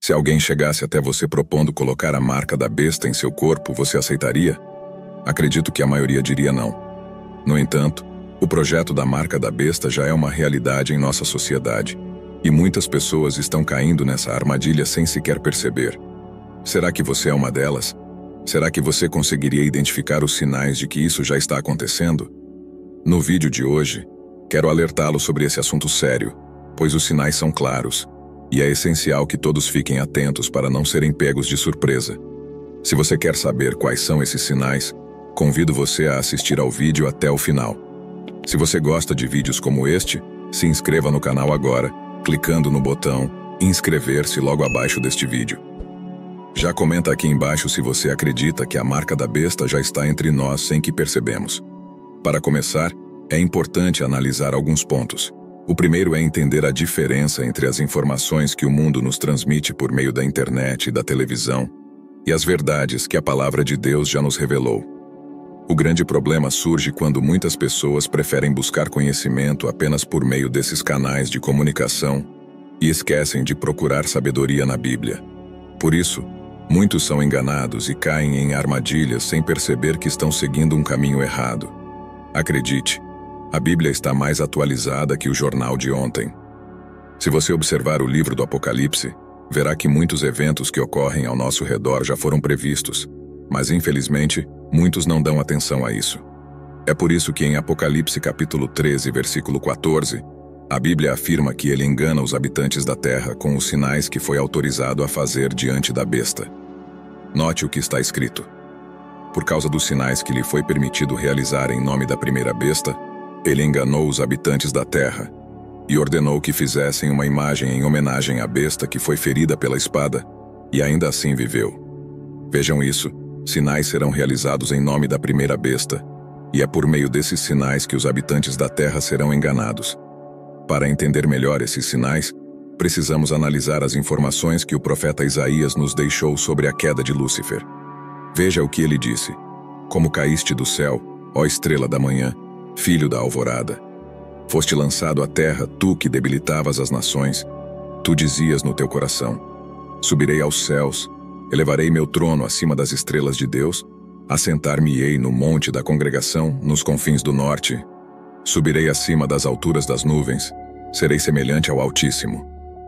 Se alguém chegasse até você propondo colocar a marca da besta em seu corpo, você aceitaria? Acredito que a maioria diria não. No entanto, o projeto da marca da besta já é uma realidade em nossa sociedade, e muitas pessoas estão caindo nessa armadilha sem sequer perceber. Será que você é uma delas? Será que você conseguiria identificar os sinais de que isso já está acontecendo? No vídeo de hoje, quero alertá-lo sobre esse assunto sério, pois os sinais são claros, e é essencial que todos fiquem atentos para não serem pegos de surpresa. Se você quer saber quais são esses sinais, convido você a assistir ao vídeo até o final. Se você gosta de vídeos como este, se inscreva no canal agora, clicando no botão inscrever-se logo abaixo deste vídeo. Já comenta aqui embaixo se você acredita que a marca da besta já está entre nós sem que percebemos. Para começar, é importante analisar alguns pontos. O primeiro é entender a diferença entre as informações que o mundo nos transmite por meio da internet e da televisão e as verdades que a palavra de Deus já nos revelou. O grande problema surge quando muitas pessoas preferem buscar conhecimento apenas por meio desses canais de comunicação e esquecem de procurar sabedoria na Bíblia. Por isso, muitos são enganados e caem em armadilhas sem perceber que estão seguindo um caminho errado. Acredite, a Bíblia está mais atualizada que o jornal de ontem. Se você observar o livro do Apocalipse, verá que muitos eventos que ocorrem ao nosso redor já foram previstos, mas infelizmente, muitos não dão atenção a isso. É por isso que em Apocalipse capítulo 13, versículo 14, a Bíblia afirma que ele engana os habitantes da terra com os sinais que foi autorizado a fazer diante da besta. Note o que está escrito. Por causa dos sinais que lhe foi permitido realizar em nome da primeira besta, ele enganou os habitantes da terra e ordenou que fizessem uma imagem em homenagem à besta que foi ferida pela espada e ainda assim viveu. Vejam isso. Sinais serão realizados em nome da primeira besta, e é por meio desses sinais que os habitantes da terra serão enganados. Para entender melhor esses sinais, precisamos analisar as informações que o profeta Isaías nos deixou sobre a queda de Lúcifer. Veja o que ele disse: Como caíste do céu, ó estrela da manhã, filho da alvorada. Foste lançado à terra, tu que debilitavas as nações. Tu dizias no teu coração: Subirei aos céus, elevarei meu trono acima das estrelas de Deus, assentar-me-ei no monte da congregação, nos confins do norte. Subirei acima das alturas das nuvens, serei semelhante ao Altíssimo.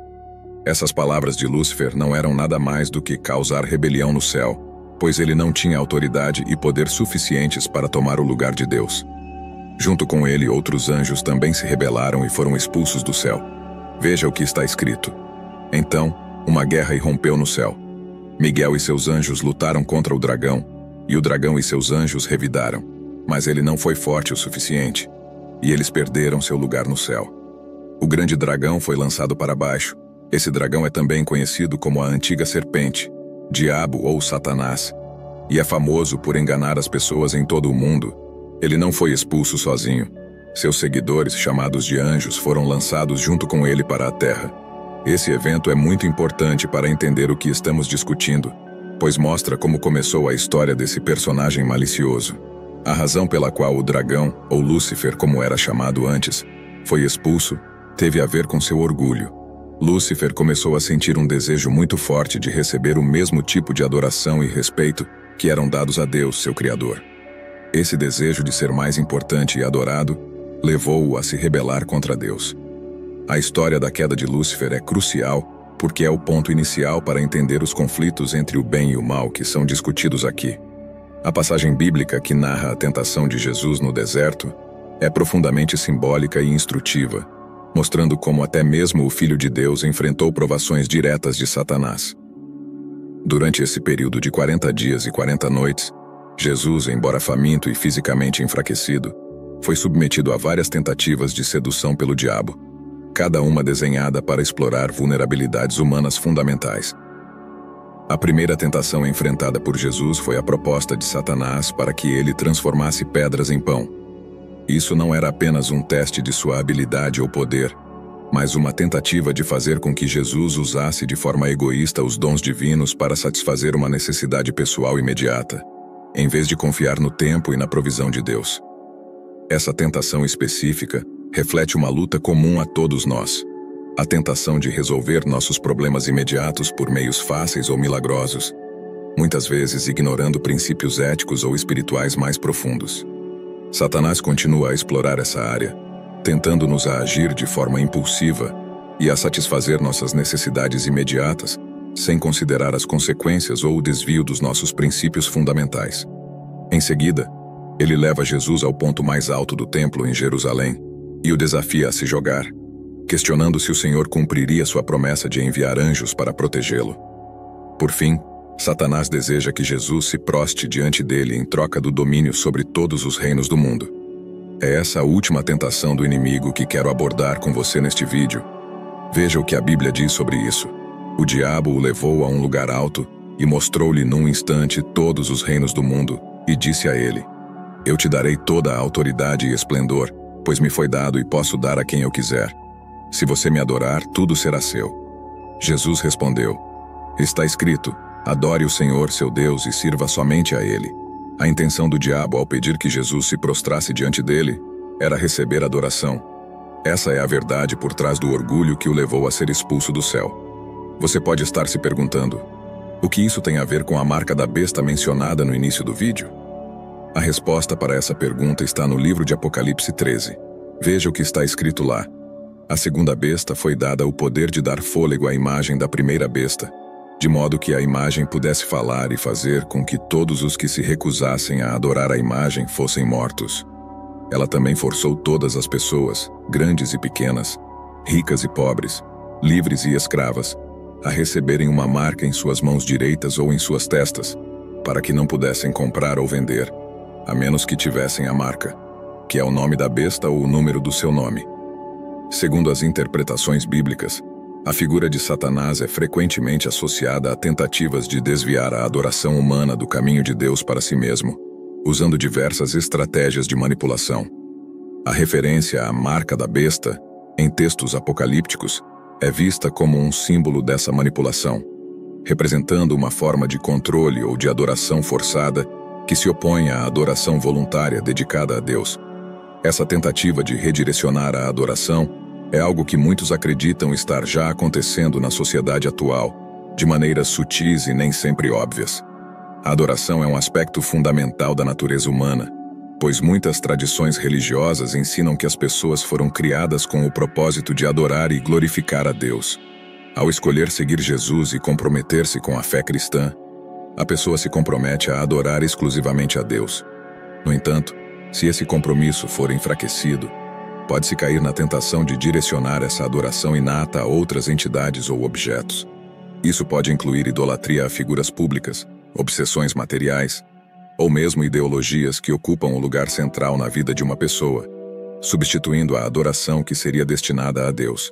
Essas palavras de Lúcifer não eram nada mais do que causar rebelião no céu, pois ele não tinha autoridade e poder suficientes para tomar o lugar de Deus. Junto com ele, outros anjos também se rebelaram e foram expulsos do céu. Veja o que está escrito. Então, uma guerra irrompeu no céu. Miguel e seus anjos lutaram contra o dragão, e o dragão e seus anjos revidaram, mas ele não foi forte o suficiente, e eles perderam seu lugar no céu. O grande dragão foi lançado para baixo. Esse dragão é também conhecido como a antiga serpente, diabo ou Satanás, e é famoso por enganar as pessoas em todo o mundo. Ele não foi expulso sozinho. Seus seguidores, chamados de anjos, foram lançados junto com ele para a terra. Esse evento é muito importante para entender o que estamos discutindo, pois mostra como começou a história desse personagem malicioso. A razão pela qual o dragão, ou Lúcifer como era chamado antes, foi expulso, teve a ver com seu orgulho. Lúcifer começou a sentir um desejo muito forte de receber o mesmo tipo de adoração e respeito que eram dados a Deus, seu Criador. Esse desejo de ser mais importante e adorado levou-o a se rebelar contra Deus. A história da queda de Lúcifer é crucial porque é o ponto inicial para entender os conflitos entre o bem e o mal que são discutidos aqui. A passagem bíblica que narra a tentação de Jesus no deserto é profundamente simbólica e instrutiva, mostrando como até mesmo o Filho de Deus enfrentou provações diretas de Satanás. Durante esse período de 40 dias e 40 noites, Jesus, embora faminto e fisicamente enfraquecido, foi submetido a várias tentativas de sedução pelo diabo, cada uma desenhada para explorar vulnerabilidades humanas fundamentais. A primeira tentação enfrentada por Jesus foi a proposta de Satanás para que ele transformasse pedras em pão. Isso não era apenas um teste de sua habilidade ou poder, mas uma tentativa de fazer com que Jesus usasse de forma egoísta os dons divinos para satisfazer uma necessidade pessoal imediata, em vez de confiar no tempo e na provisão de Deus. Essa tentação específica reflete uma luta comum a todos nós. A tentação de resolver nossos problemas imediatos por meios fáceis ou milagrosos, muitas vezes ignorando princípios éticos ou espirituais mais profundos. Satanás continua a explorar essa área, tentando-nos a agir de forma impulsiva e a satisfazer nossas necessidades imediatas, sem considerar as consequências ou o desvio dos nossos princípios fundamentais. Em seguida, ele leva Jesus ao ponto mais alto do templo em Jerusalém e o desafia a se jogar, questionando se o Senhor cumpriria sua promessa de enviar anjos para protegê-lo. Por fim, Satanás deseja que Jesus se proste diante dele em troca do domínio sobre todos os reinos do mundo. É essa a última tentação do inimigo que quero abordar com você neste vídeo. Veja o que a Bíblia diz sobre isso. O diabo o levou a um lugar alto e mostrou-lhe num instante todos os reinos do mundo, e disse a ele: Eu te darei toda a autoridade e esplendor, pois me foi dado e posso dar a quem eu quiser. Se você me adorar, tudo será seu. Jesus respondeu: Está escrito, adore o Senhor seu Deus e sirva somente a Ele. A intenção do diabo ao pedir que Jesus se prostrasse diante dele era receber adoração. Essa é a verdade por trás do orgulho que o levou a ser expulso do céu. Você pode estar se perguntando: o que isso tem a ver com a marca da besta mencionada no início do vídeo? A resposta para essa pergunta está no livro de Apocalipse 13. Veja o que está escrito lá. A segunda besta foi dada o poder de dar fôlego à imagem da primeira besta, de modo que a imagem pudesse falar e fazer com que todos os que se recusassem a adorar a imagem fossem mortos. Ela também forçou todas as pessoas, grandes e pequenas, ricas e pobres, livres e escravas, a receberem uma marca em suas mãos direitas ou em suas testas, para que não pudessem comprar ou vender, a menos que tivessem a marca, que é o nome da besta ou o número do seu nome. Segundo as interpretações bíblicas, a figura de Satanás é frequentemente associada a tentativas de desviar a adoração humana do caminho de Deus para si mesmo, usando diversas estratégias de manipulação. A referência à marca da besta, em textos apocalípticos, é vista como um símbolo dessa manipulação, representando uma forma de controle ou de adoração forçada que se opõe à adoração voluntária dedicada a Deus. Essa tentativa de redirecionar a adoração é algo que muitos acreditam estar já acontecendo na sociedade atual, de maneiras sutis e nem sempre óbvias. A adoração é um aspecto fundamental da natureza humana, pois muitas tradições religiosas ensinam que as pessoas foram criadas com o propósito de adorar e glorificar a Deus. Ao escolher seguir Jesus e comprometer-se com a fé cristã, a pessoa se compromete a adorar exclusivamente a Deus. No entanto, se esse compromisso for enfraquecido, pode-se cair na tentação de direcionar essa adoração inata a outras entidades ou objetos. Isso pode incluir idolatria a figuras públicas, obsessões materiais, ou mesmo ideologias que ocupam o lugar central na vida de uma pessoa, substituindo a adoração que seria destinada a Deus.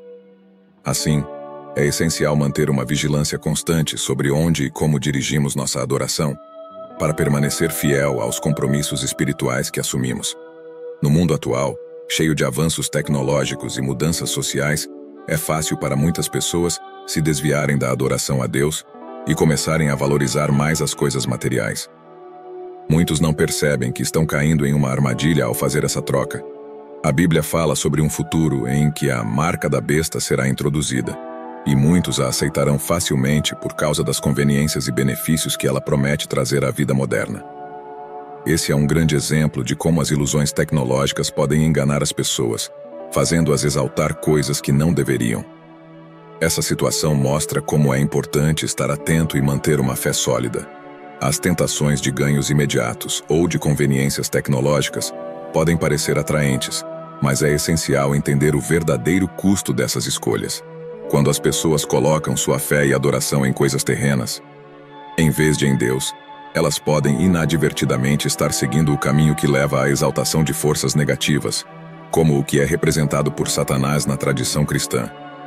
Assim, é essencial manter uma vigilância constante sobre onde e como dirigimos nossa adoração, para permanecer fiel aos compromissos espirituais que assumimos. No mundo atual, cheio de avanços tecnológicos e mudanças sociais, é fácil para muitas pessoas se desviarem da adoração a Deus e começarem a valorizar mais as coisas materiais. Muitos não percebem que estão caindo em uma armadilha ao fazer essa troca. A Bíblia fala sobre um futuro em que a marca da besta será introduzida, e muitos a aceitarão facilmente por causa das conveniências e benefícios que ela promete trazer à vida moderna. Esse é um grande exemplo de como as ilusões tecnológicas podem enganar as pessoas, fazendo-as exaltar coisas que não deveriam. Essa situação mostra como é importante estar atento e manter uma fé sólida. As tentações de ganhos imediatos ou de conveniências tecnológicas podem parecer atraentes, mas é essencial entender o verdadeiro custo dessas escolhas. Quando as pessoas colocam sua fé e adoração em coisas terrenas, em vez de em Deus, elas podem inadvertidamente estar seguindo o caminho que leva à exaltação de forças negativas, como o que é representado por Satanás na tradição cristã.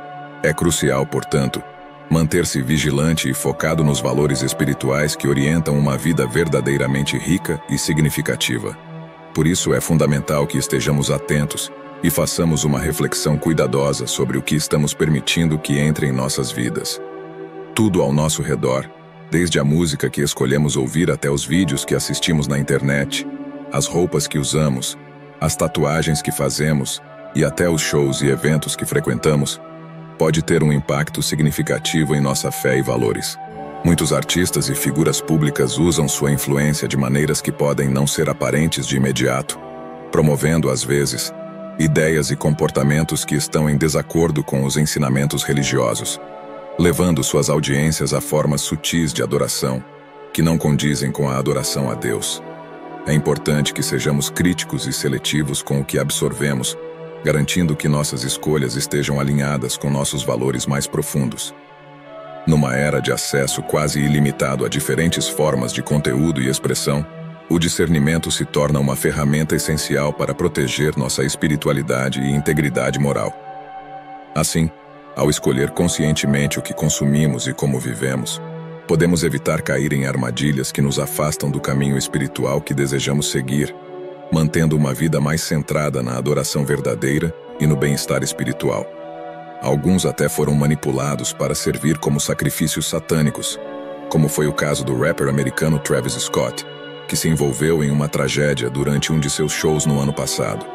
É crucial, portanto, manter-se vigilante e focado nos valores espirituais que orientam uma vida verdadeiramente rica e significativa. Por isso é fundamental que estejamos atentos e façamos uma reflexão cuidadosa sobre o que estamos permitindo que entre em nossas vidas. Tudo ao nosso redor, desde a música que escolhemos ouvir até os vídeos que assistimos na internet, as roupas que usamos, as tatuagens que fazemos e até os shows e eventos que frequentamos, pode ter um impacto significativo em nossa fé e valores. Muitos artistas e figuras públicas usam sua influência de maneiras que podem não ser aparentes de imediato, promovendo, às vezes, ideias e comportamentos que estão em desacordo com os ensinamentos religiosos, levando suas audiências a formas sutis de adoração, que não condizem com a adoração a Deus. É importante que sejamos críticos e seletivos com o que absorvemos, garantindo que nossas escolhas estejam alinhadas com nossos valores mais profundos. Numa era de acesso quase ilimitado a diferentes formas de conteúdo e expressão, o discernimento se torna uma ferramenta essencial para proteger nossa espiritualidade e integridade moral. Assim, ao escolher conscientemente o que consumimos e como vivemos, podemos evitar cair em armadilhas que nos afastam do caminho espiritual que desejamos seguir, mantendo uma vida mais centrada na adoração verdadeira e no bem-estar espiritual. Alguns até foram manipulados para servir como sacrifícios satânicos, como foi o caso do rapper americano Travis Scott, que se envolveu em uma tragédia durante um de seus shows no ano passado.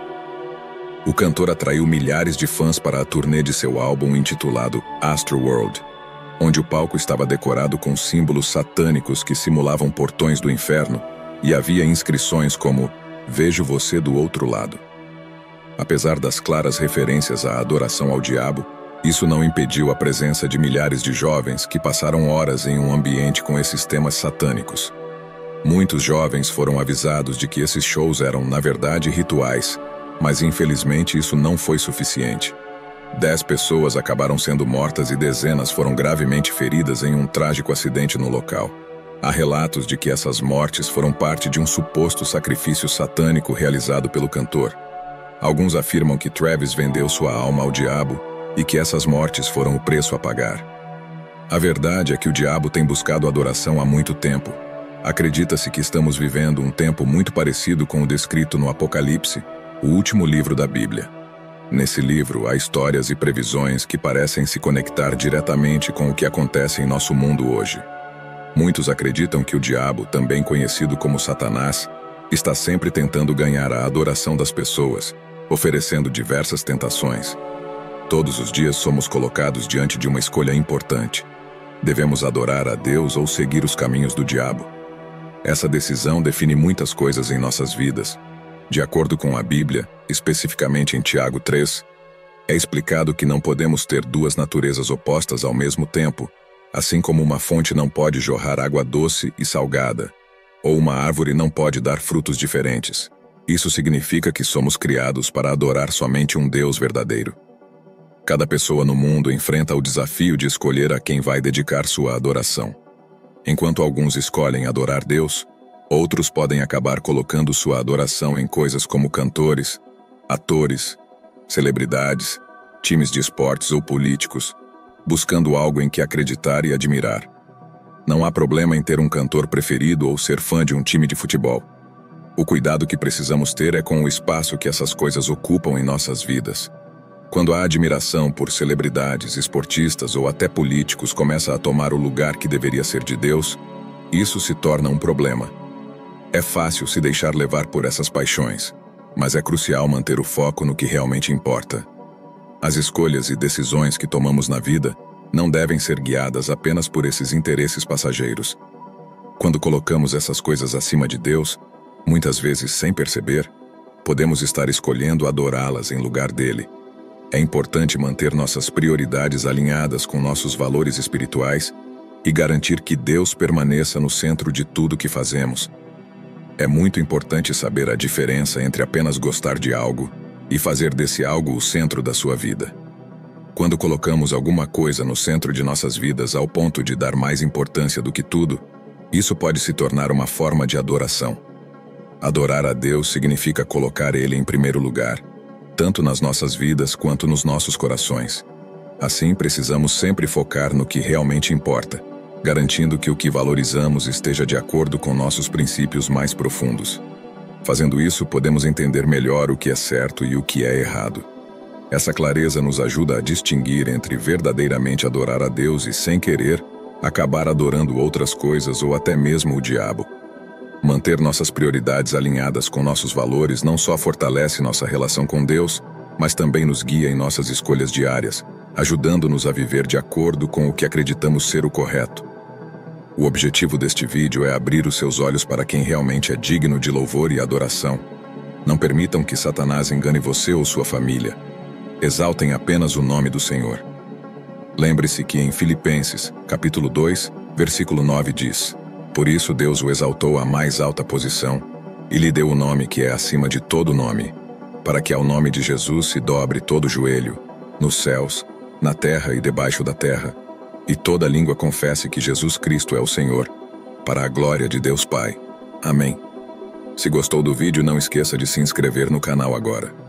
O cantor atraiu milhares de fãs para a turnê de seu álbum intitulado Astroworld, onde o palco estava decorado com símbolos satânicos que simulavam portões do inferno e havia inscrições como "Vejo você do outro lado". Apesar das claras referências à adoração ao diabo, isso não impediu a presença de milhares de jovens que passaram horas em um ambiente com esses temas satânicos. Muitos jovens foram avisados de que esses shows eram, na verdade, rituais, mas infelizmente isso não foi suficiente. 10 pessoas acabaram sendo mortas e dezenas foram gravemente feridas em um trágico acidente no local. Há relatos de que essas mortes foram parte de um suposto sacrifício satânico realizado pelo cantor. Alguns afirmam que Travis vendeu sua alma ao diabo e que essas mortes foram o preço a pagar. A verdade é que o diabo tem buscado adoração há muito tempo. Acredita-se que estamos vivendo um tempo muito parecido com o descrito no Apocalipse, o último livro da Bíblia. Nesse livro, há histórias e previsões que parecem se conectar diretamente com o que acontece em nosso mundo hoje. Muitos acreditam que o diabo, também conhecido como Satanás, está sempre tentando ganhar a adoração das pessoas, oferecendo diversas tentações. Todos os dias somos colocados diante de uma escolha importante. Devemos adorar a Deus ou seguir os caminhos do diabo? Essa decisão define muitas coisas em nossas vidas. De acordo com a Bíblia, especificamente em Tiago 3, é explicado que não podemos ter duas naturezas opostas ao mesmo tempo, assim como uma fonte não pode jorrar água doce e salgada, ou uma árvore não pode dar frutos diferentes. Isso significa que somos criados para adorar somente um Deus verdadeiro. Cada pessoa no mundo enfrenta o desafio de escolher a quem vai dedicar sua adoração. Enquanto alguns escolhem adorar Deus, outros podem acabar colocando sua adoração em coisas como cantores, atores, celebridades, times de esportes ou políticos, buscando algo em que acreditar e admirar. Não há problema em ter um cantor preferido ou ser fã de um time de futebol. O cuidado que precisamos ter é com o espaço que essas coisas ocupam em nossas vidas. Quando a admiração por celebridades, esportistas ou até políticos começa a tomar o lugar que deveria ser de Deus, isso se torna um problema. É fácil se deixar levar por essas paixões, mas é crucial manter o foco no que realmente importa. As escolhas e decisões que tomamos na vida não devem ser guiadas apenas por esses interesses passageiros. Quando colocamos essas coisas acima de Deus, muitas vezes sem perceber, podemos estar escolhendo adorá-las em lugar dele. É importante manter nossas prioridades alinhadas com nossos valores espirituais e garantir que Deus permaneça no centro de tudo que fazemos. É muito importante saber a diferença entre apenas gostar de algo e fazer desse algo o centro da sua vida. Quando colocamos alguma coisa no centro de nossas vidas ao ponto de dar mais importância do que tudo, isso pode se tornar uma forma de adoração. Adorar a Deus significa colocar Ele em primeiro lugar, tanto nas nossas vidas quanto nos nossos corações. Assim, precisamos sempre focar no que realmente importa, garantindo que o que valorizamos esteja de acordo com nossos princípios mais profundos. Fazendo isso, podemos entender melhor o que é certo e o que é errado. Essa clareza nos ajuda a distinguir entre verdadeiramente adorar a Deus e, sem querer, acabar adorando outras coisas ou até mesmo o diabo. Manter nossas prioridades alinhadas com nossos valores não só fortalece nossa relação com Deus, mas também nos guia em nossas escolhas diárias, ajudando-nos a viver de acordo com o que acreditamos ser o correto. O objetivo deste vídeo é abrir os seus olhos para quem realmente é digno de louvor e adoração. Não permitam que Satanás engane você ou sua família. Exaltem apenas o nome do Senhor. Lembre-se que em Filipenses, capítulo 2, versículo 9 diz: Por isso Deus o exaltou à mais alta posição e lhe deu o nome que é acima de todo nome, para que ao nome de Jesus se dobre todo joelho, nos céus, na terra e debaixo da terra, e toda língua confesse que Jesus Cristo é o Senhor, para a glória de Deus Pai. Amém. Se gostou do vídeo, não esqueça de se inscrever no canal agora.